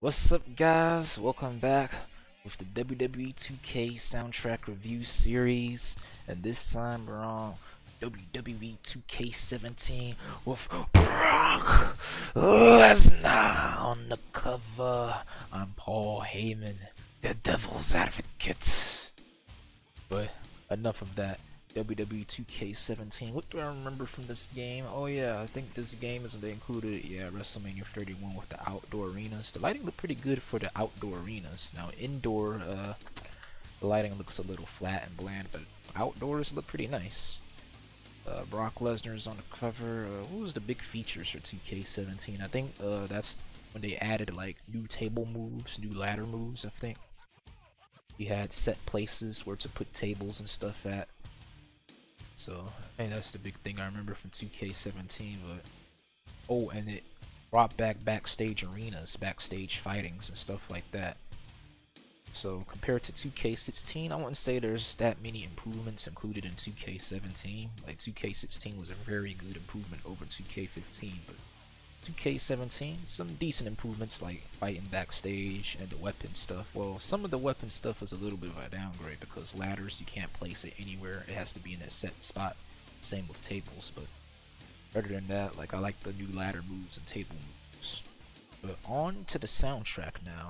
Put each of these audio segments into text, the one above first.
What's up, guys? Welcome back with the WWE 2K soundtrack review series, and this time we're on WWE 2K17 with Brock Lesnar on the cover. I'm Paul Heyman, the Devil's Advocate. But enough of that. WWE 2K17. What do I remember from this game? Oh yeah, I think this game is they included WrestleMania 31 with the outdoor arenas. The lighting looked pretty good for the outdoor arenas. Now indoor, the lighting looks a little flat and bland, but outdoors look pretty nice. Brock Lesnar is on the cover. What was the big features for 2K17? I think that's when they added like new table moves, new ladder moves. I think you had set places where to put tables and stuff at. So, hey, that's the big thing I remember from 2K17, but oh, and it brought back backstage arenas, backstage fightings and stuff like that. So, compared to 2K16, I wouldn't say there's that many improvements included in 2K17. Like, 2K16 was a very good improvement over 2K15, but 2K17, some decent improvements like fighting backstage and the weapon stuff. Well, some of the weapon stuff is a little bit of a downgrade because ladders, you can't place it anywhere. It has to be in a set spot. Same with tables, but other than that, like I like the new ladder moves and table moves. But on to the soundtrack now.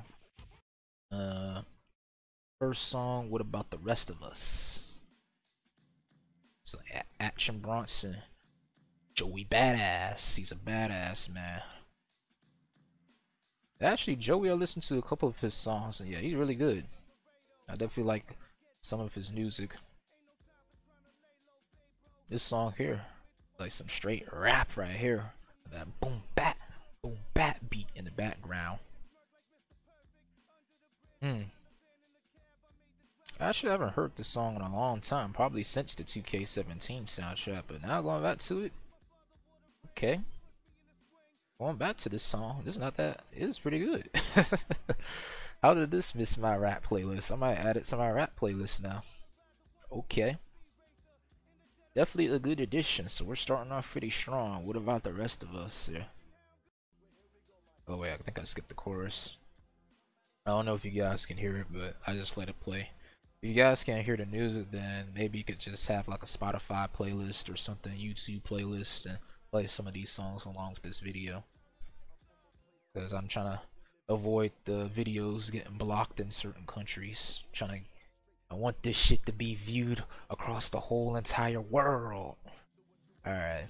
First song, What About the Rest of Us? So Action Bronson. Joey Badass. He's a badass, man. Actually, Joey, I listened to a couple of his songs, and yeah, he's really good. I definitely like some of his music. This song here, like some straight rap right here. That boom bat beat in the background. I actually haven't heard this song in a long time, probably since the 2K17 soundtrack, but now going back to it, okay. Going back to this song, it's not that, it is pretty good. How did this miss my rap playlist? I might add it to my rap playlist now. Okay. Definitely a good addition, so we're starting off pretty strong. What about the rest of us here? Oh wait, I think I skipped the chorus. I don't know if you guys can hear it, but I just let it play. If you guys can't hear the music, then maybe you could just have like a Spotify playlist or something, YouTube playlist, and play some of these songs along with this video, because I'm trying to avoid the videos getting blocked in certain countries. I want this shit to be viewed across the whole entire world. Alright.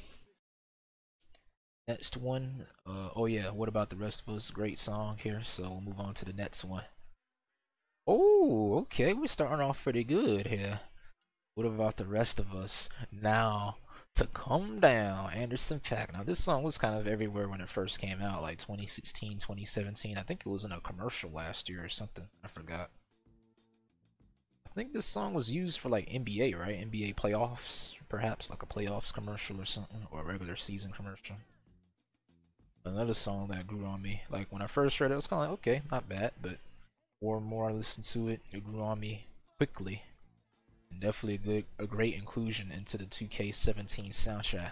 Next one. Oh yeah, What About the Rest of Us? Great song here, so we'll move on to the next one. Oh, okay, we're starting off pretty good here. What About the Rest of Us? Now to Come Down, Anderson .Paak. Now this song was kind of everywhere when it first came out, like 2016, 2017. I think it was in a commercial last year or something. I forgot. I think this song was used for like NBA, right? NBA playoffs, perhaps like a playoffs commercial or something, or a regular season commercial. Another song that grew on me. Like when I first heard it, I was kind of like, okay, not bad, but more and more I listened to it, it grew on me quickly. Definitely a great inclusion into the 2K17 soundtrack.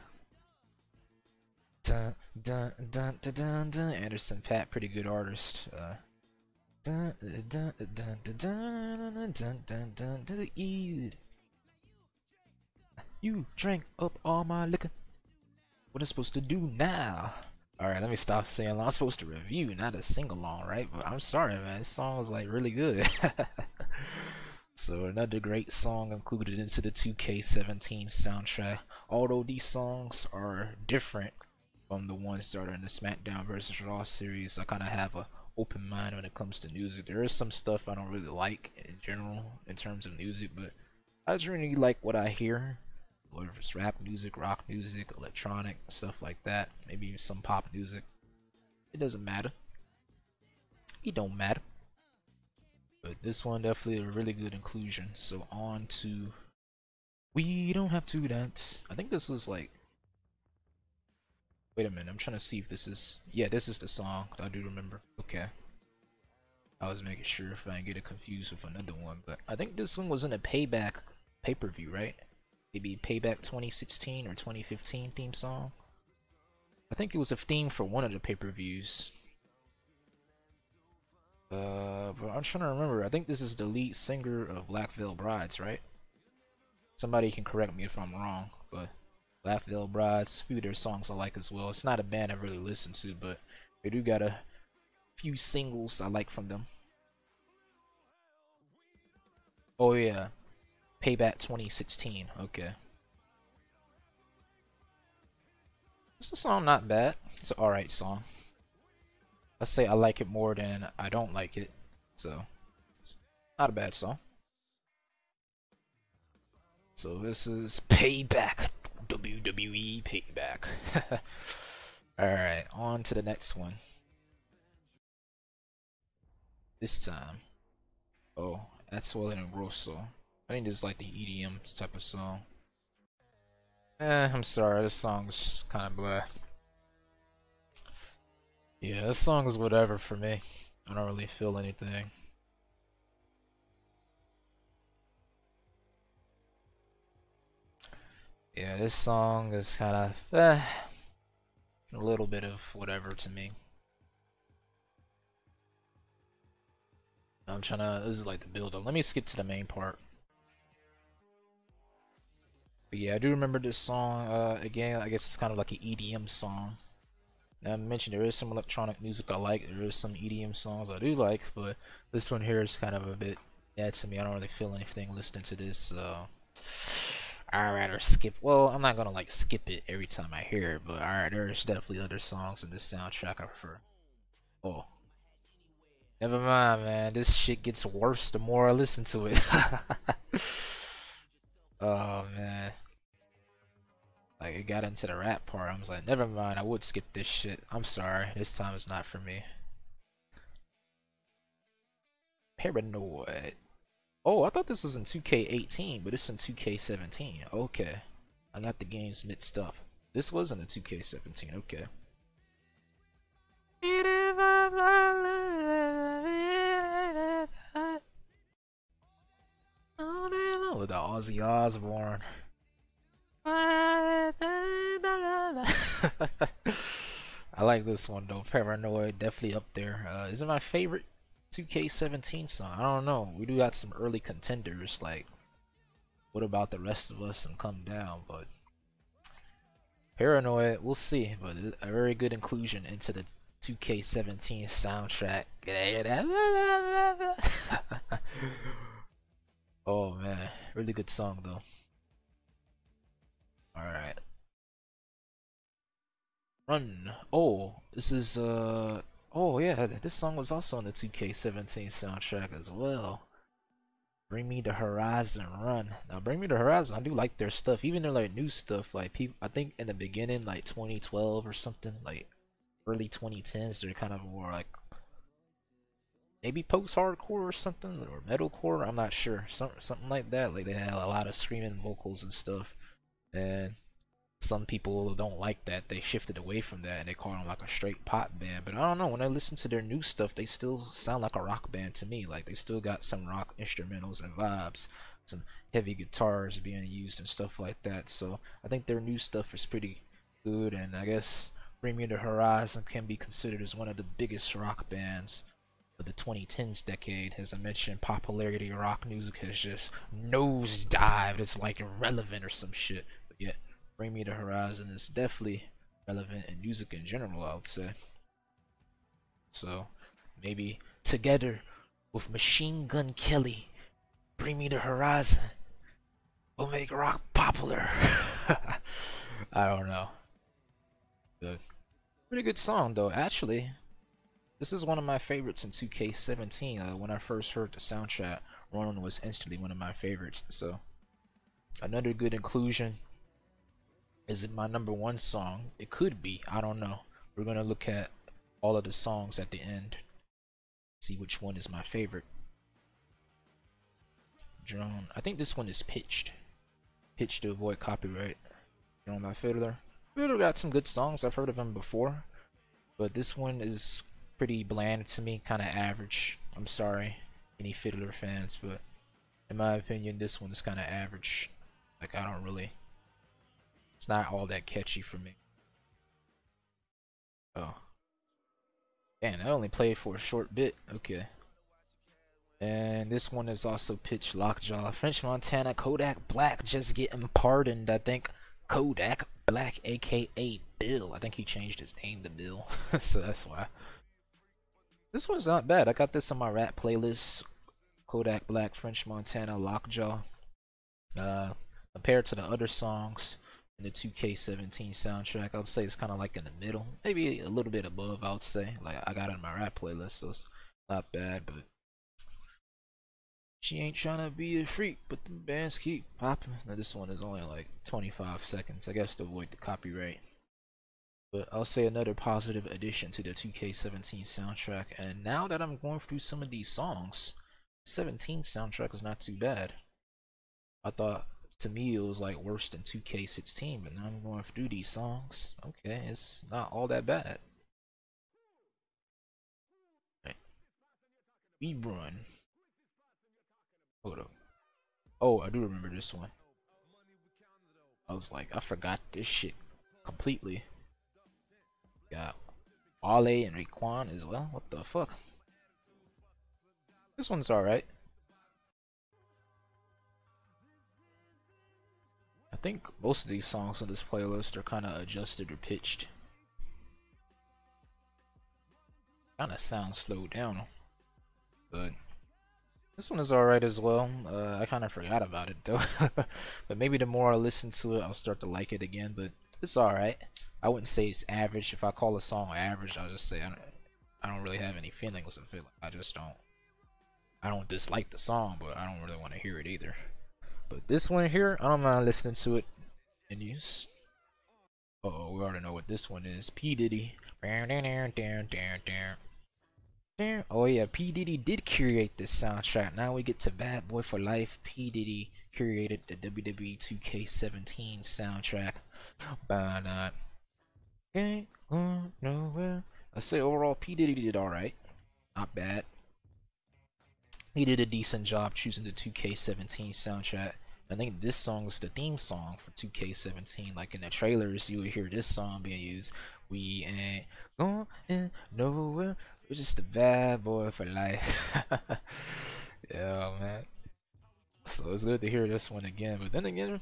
Dun, dun, dun, dun, dun, dun. Anderson .Paak, pretty good artist. Dun, dun, dun, dun, dun, dun, dun, dun, dun, dun, you drank up all my liquor. What am I supposed to do now? Alright, let me stop saying I'm supposed to review, not a sing-along, right? But I'm sorry, man. This song was like really good. So another great song included into the 2K17 soundtrack. Although these songs are different from the ones that are in the SmackDown vs. Raw series, I kind of have a open mind when it comes to music. There is some stuff I don't really like in general in terms of music, but I generally like what I hear. Whether it's rap music, rock music, electronic, stuff like that. Maybe some pop music. It doesn't matter. It don't matter. But this one definitely a really good inclusion. So on to We Don't Have to Dance. I think this was like, wait a minute, I'm trying to see if this is, yeah, this is the song I do remember. Okay, I was making sure if I didn't get it confused with another one, but I think this one was in a Payback pay-per-view, right? Maybe Payback 2016 or 2015 theme song. I think it was a theme for one of the pay-per-views. I'm trying to remember. I think this is the lead singer of Black Veil Brides, right? Somebody can correct me if I'm wrong, but Black Veil Brides, a few of their songs I like as well. It's not a band I really listen to, but they do got a few singles I like from them. Oh yeah, Payback 2016. Okay. This is a song not bad. It's an alright song. Let's say I like it more than I don't like it. So, it's not a bad song. So this is Payback. WWE Payback. Alright, on to the next one. This time. Oh, that's Azuela Grosso. I think this is like the EDM type of song. I'm sorry, this song's kind of blah. Yeah, this song is whatever for me. I don't really feel anything. Yeah, this song is kind of a little bit of whatever to me. I'm trying to, this is like the build up. Let me skip to the main part. But yeah, I do remember this song. Again, I guess it's kind of like an EDM song. I mentioned there is some electronic music I like. There is some EDM songs I do like, but this one here is kind of a bit bad to me. I don't really feel anything listening to this. I'd rather skip. Well, I'm not gonna like skip it every time I hear it, but alright, there's definitely other songs in this soundtrack I prefer. Oh, never mind, man. This shit gets worse the more I listen to it. Oh man. Like, it got into the rap part. I was like, never mind, I would skip this shit. I'm sorry, this time is not for me. Paranoid. Oh, I thought this was in 2K18, but it's in 2K17. Okay. I got the games mixed up. This was in the 2K17, okay. With the Ozzy Osbourne. I like this one though. Paranoid, definitely up there. Is it my favorite 2K17 song? I don't know. We do got some early contenders like What About the Rest of Us and Come Down, but Paranoid, we'll see. But a very good inclusion into the 2K17 soundtrack. Oh man, really good song though. Alright. Run. Oh, this is oh yeah, this song was also on the 2K17 soundtrack as well. Bring Me the Horizon. Run. Now Bring Me the Horizon, I do like their stuff. Even their like new stuff, like people, I think in the beginning, like 2012 or something, like early 2010s, they're kind of more like maybe post-hardcore or something, or metalcore, I'm not sure. Something like that. Like they had a lot of screaming vocals and stuff. And some people don't like that. They shifted away from that and they call them like a straight pop band. But I don't know, when I listen to their new stuff, they still sound like a rock band to me. Like they still got some rock instrumentals and vibes, some heavy guitars being used and stuff like that. So I think their new stuff is pretty good, and I guess Bring Me the Horizon can be considered as one of the biggest rock bands of the 2010s decade. As I mentioned, popularity of rock music has just nosedived. It's like irrelevant or some shit. But yet Bring Me the Horizon is definitely relevant in music in general, I would say. So maybe together with Machine Gun Kelly, Bring Me the Horizon will make rock popular. I don't know. Good. Pretty good song though, actually. This is one of my favorites in 2K17. When I first heard the soundtrack, Run was instantly one of my favorites. So another good inclusion. Is it my #1 song? It could be. I don't know. We're gonna look at all of the songs at the end. See which one is my favorite. Drone. I think this one is Pitched. Pitched to avoid copyright. Drone by Fiddler. Fiddler got some good songs. I've heard of him before. But this one is pretty bland to me. Kind of average. I'm sorry, any Fiddler fans. But in my opinion, this one is kind of average. Like, I don't really... It's not all that catchy for me. Oh. Damn, I only played for a short bit. Okay. And this one is also Pitch Lockjaw. French Montana, Kodak Black just getting pardoned. I think Kodak Black, aka Bill. I think he changed his name to Bill, so that's why. This one's not bad. I got this on my rap playlist. Kodak Black, French Montana, Lockjaw. Compared to the other songs in the 2K17 soundtrack, I would say it's kind of like in the middle, maybe a little bit above. I would say, like I got it in my rap playlist, so it's not bad. But she ain't trying to be a freak, but the bands keep popping. Now this one is only like 25 seconds, I guess, to avoid the copyright. But I'll say another positive addition to the 2K17 soundtrack. And now that I'm going through some of these songs, 17 soundtrack is not too bad. I thought, to me, it was like worse than 2K16, but now I'm going through these songs. Okay, it's not all that bad. Right. Run. Hold up. Oh, I do remember this one. I was like, I forgot this shit completely. Got Wale and Raekwon as well. What the fuck? This one's alright. I think most of these songs on this playlist are kind of adjusted or pitched. Kind of sound slowed down, but this one is alright as well. I kind of forgot about it though, but maybe the more I listen to it, I'll start to like it again. But it's alright. I wouldn't say it's average. If I call a song average, I'll just say I don't really have any feelings of it. I don't dislike the song, but I don't really want to hear it either. But this one here, I don't mind listening to it in use. Uh-oh, we already know what this one is. P. Diddy. Oh yeah, P. Diddy did curate this soundtrack. Now we get to Bad Boy for Life. P. Diddy curated the WWE 2K17 soundtrack. But ain't going nowhere. I say overall, P. Diddy did alright. Not bad. He did a decent job choosing the 2K17 soundtrack. I think this song was the theme song for 2K17. Like in the trailers, you would hear this song being used. We ain't going nowhere. We're just a bad boy for life. Yeah, man. So it's good to hear this one again. But then again,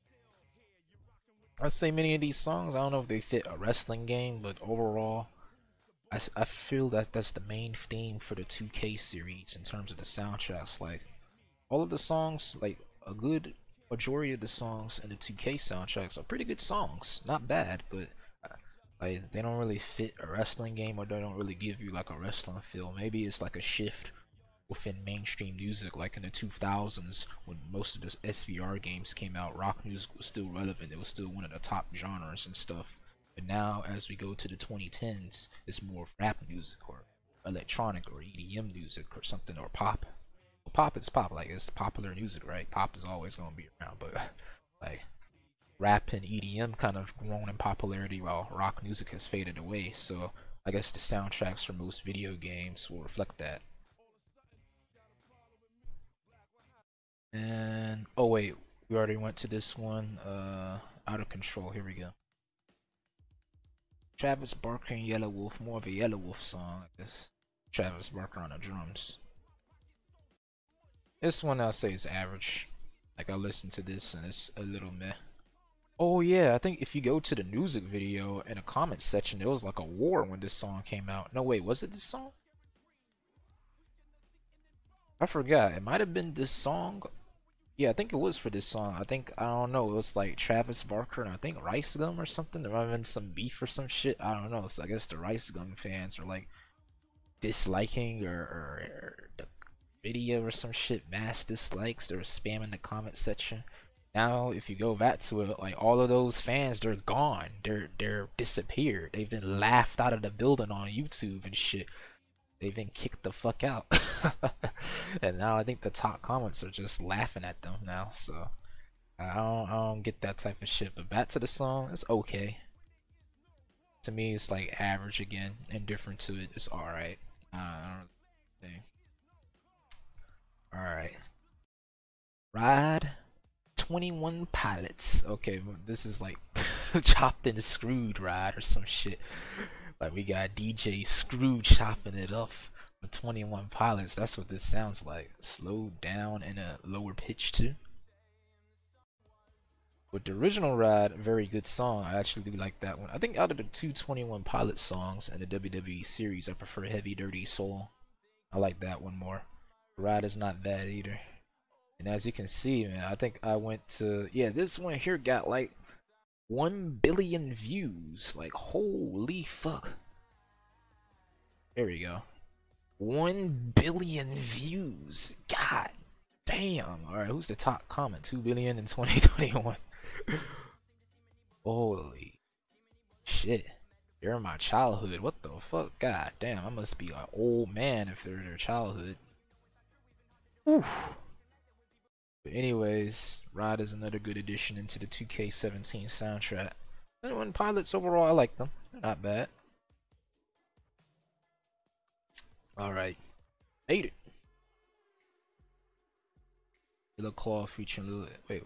I'd say many of these songs, I don't know if they fit a wrestling game, but overall, I feel that that's the main theme for the 2K series in terms of the soundtracks. Like all of the songs, like a good majority of the songs in the 2K soundtracks are pretty good songs, not bad, but like they don't really fit a wrestling game, or they don't really give you like a wrestling feel. Maybe it's like a shift within mainstream music, like in the 2000s when most of the SVR games came out. Rock music was still relevant, it was still one of the top genres and stuff. But now as we go to the 2010s, it's more rap music or electronic or EDM music or something, or pop. Well, pop is pop, like it's popular music, right? Pop is always going to be around, but like rap and EDM kind of grown in popularity while rock music has faded away. So I guess the soundtracks for most video games will reflect that. And oh wait, we already went to this one. Out of Control. Here we go. Travis Barker and Yelawolf, more of a Yelawolf song, I guess. Travis Barker on the drums. This one I'll say is average. Like I listened to this and it's a little meh. Oh yeah, I think if you go to the music video in the comments section, there was like a war when this song came out. No wait, was it this song? I forgot. It might have been this song. Yeah, I think it was for this song. I don't know, it was like Travis Barker and I think Rice Gum or something. There might have been some beef or some shit. I don't know. So I guess the Rice Gum fans are like disliking or the video or some shit, mass dislikes. They were spamming the comment section. Now if you go back to it, like all of those fans, they're gone. They're disappeared. They've been laughed out of the building on YouTube and shit. They've been kicked the fuck out. And now I think the top comments are just laughing at them now. So I don't get that type of shit. But back to the song, it's okay. To me, it's like average again. Indifferent to it, it's alright. I don't think. Alright. Ride 21 Pilots. Okay, this is like Chopped and Screwed Ride or some shit. Like we got DJ Screw chopping it up 21 Pilots. That's what this sounds like. Slowed down in a lower pitch too. But the original Ride, very good song. I actually do like that one. I think out of the two 21 Pilots songs in the WWE series, I prefer Heavy Dirty Soul. I like that one more. Ride is not bad either. And as you can see, man, I think I went to, yeah, this one here got like 1 billion views. Like, holy fuck. There we go. 1 billion views. God damn. Alright, who's the top comment? 2 billion in 2021. Holy shit. You're in my childhood. What the fuck? God damn, I must be an old man if they're their childhood. Oof. But anyways, Ride is another good addition into the 2K17 soundtrack. 21 Pilots overall, I like them. They're not bad. Alright. Ate it. Little Claw featuring Lil. Wait.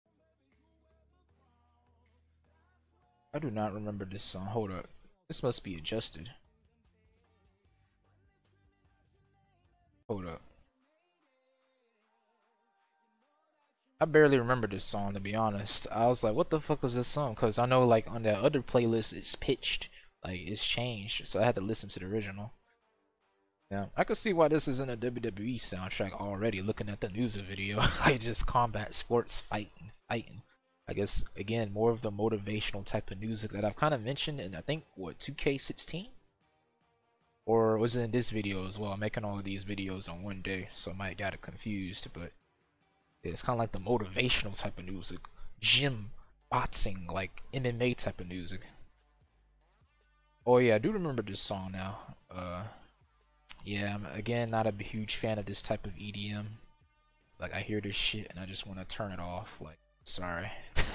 I do not remember this song. Hold up. This must be adjusted. Hold up. I barely remember this song, to be honest. I was like, what the fuck was this song? Because I know, like, on that other playlist, it's pitched. Like, it's changed. So I had to listen to the original. Yeah, I could see why this is in a WWE soundtrack already, looking at the music video. Like, just combat sports, fighting. I guess, again, more of the motivational type of music that I've kind of mentioned in, I think, what, 2K16? Or was it in this video as well? I'm making all of these videos on one day, so I might got it confused, but yeah, it's kind of like the motivational type of music. Gym, boxing, like MMA type of music. Oh yeah, I do remember this song now. Yeah, I'm again not a huge fan of this type of EDM. Like, I hear this shit and I just want to turn it off. Like, sorry.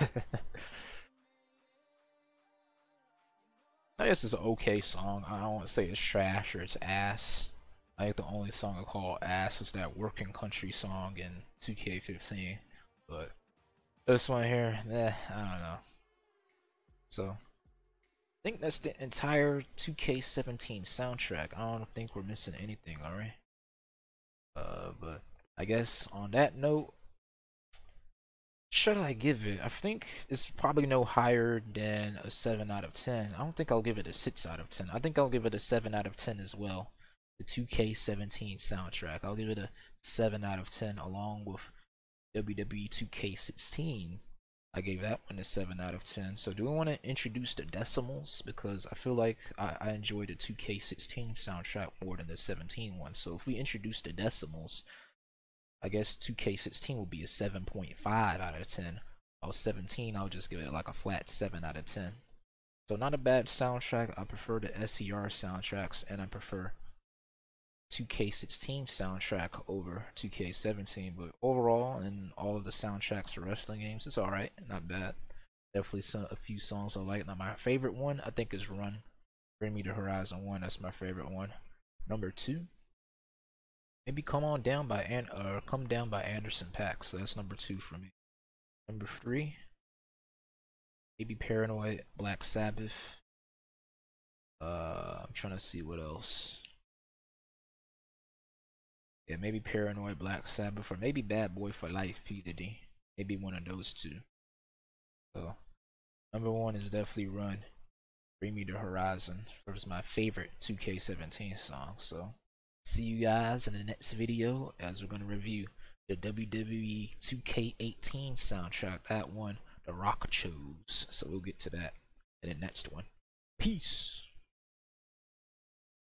I guess it's an okay song. I don't want to say it's trash or it's ass. I think the only song I call ass is that Working Country song in 2K15. But this one here, I don't know. So, I think that's the entire 2K17 soundtrack. I don't think we're missing anything, alright? But I guess on that note, should I give it? I think it's probably no higher than a 7 out of 10. I don't think I'll give it a 6 out of 10. I think I'll give it a 7 out of 10 as well. The 2K17 soundtrack. I'll give it a 7 out of 10 along with WWE 2K16. I gave that one a 7 out of 10. So do we want to introduce the decimals? Because I feel like I enjoyed the 2K16 soundtrack more than the 17 one. So if we introduce the decimals, I guess 2K16 will be a 7.5 out of 10. While 17, I'll just give it like a flat 7 out of 10. So not a bad soundtrack. I prefer the SER soundtracks, and I prefer 2K16 soundtrack over 2K17. But overall, in all of the soundtracks for wrestling games, it's alright. Not bad. Definitely a few songs I like. Now my favorite one, I think, is Run. Bring Me to Horizon 1. That's my favorite one. Number 2. Maybe Come Down by Anderson .Paak. So that's number 2 for me. Number 3, maybe Paranoid, Black Sabbath. I'm trying to see what else. Yeah, maybe Paranoid, Black Sabbath, or maybe Bad Boy for Life, P. Diddy. Maybe one of those two. So number 1 is definitely Run. Bring Me to Horizon. It was my favorite 2K17 song. So see you guys in the next video as we're going to review the WWE 2K18 soundtrack. That one, The Rock chose. So we'll get to that in the next one. Peace.